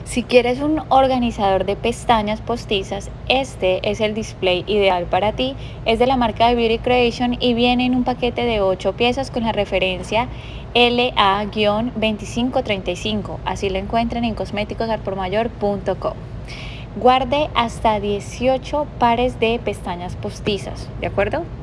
Si quieres un organizador de pestañas postizas, este es el display ideal para ti. Es de la marca de Beauty Creation y viene en un paquete de 8 piezas con la referencia LA-2535. Así lo encuentran en cosméticosalpormayor.com. Guarde hasta 18 pares de pestañas postizas, ¿de acuerdo?